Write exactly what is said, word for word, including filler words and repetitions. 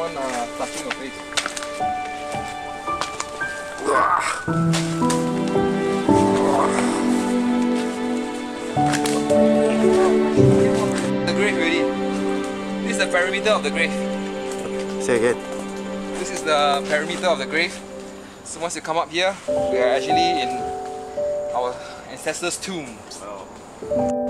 one uh, touching your face. The grave already. This is the perimeter of the grave. Say again. This is the perimeter of the grave. So once you come up here, we are actually in our ancestors' tomb. Wow.